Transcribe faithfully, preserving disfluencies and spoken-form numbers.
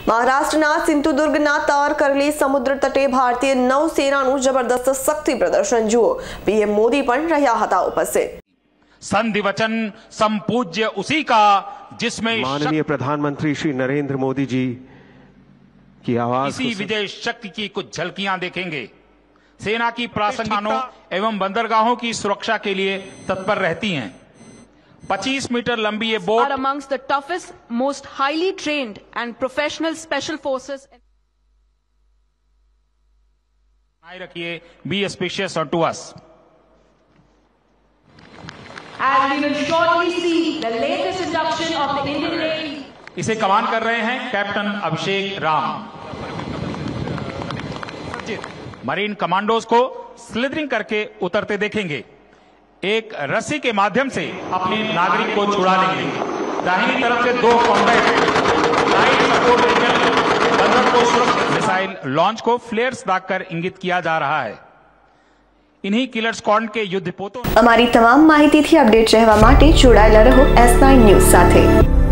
મહારાષ્ટ્રના સિંધુદુર્ગના તારકરલી સમુદ્ર તટે ભારતીય નૌસેનાનું જબરદસ્ત શક્તિ પ્રદર્શન જુઓ। પીએમ મોદી પણ રહ્યા હતા ઉપસ્થિત। संधि वचन संपूज्य उसी का जिसमें माननीय प्रधानमंत्री श्री नरेंद्र मोदी जी की आवाज इसी विजय शक्ति की कुछ झलकियां देखेंगे। सेना की प्रासंगिकता एवं बंदरगाहों की सुरक्षा के लिए तत्पर रहती हैं। पच्चीस मीटर लंबी ये boat are amongst the toughest, most highly trained and professional special forces. रखिए, be auspicious unto us. As we will shortly see the latest induction of the Indian Navy. इसे कमान कर रहे हैं captain Abhishek Ram. Marine commandos को slithering करके उतरते देखेंगे। एक रस्सी के माध्यम से अपने नागरिक को छुड़ा लेंगे। दाहिनी तरफ से दो कॉम्बैट लाइट सपोर्ट इंजन बंदर को सुरक्षित मिसाइल लॉन्च को फ्लेयर्स दागकर इंगित किया जा रहा है। इन्हीं किलर स्क्वॉड के युद्धपोतों અમારી તમામ માહિતીથી અપડેટ રહેવા માટે જોડાયેલા રહો એસ નાઇન ન્યૂઝ સાથે।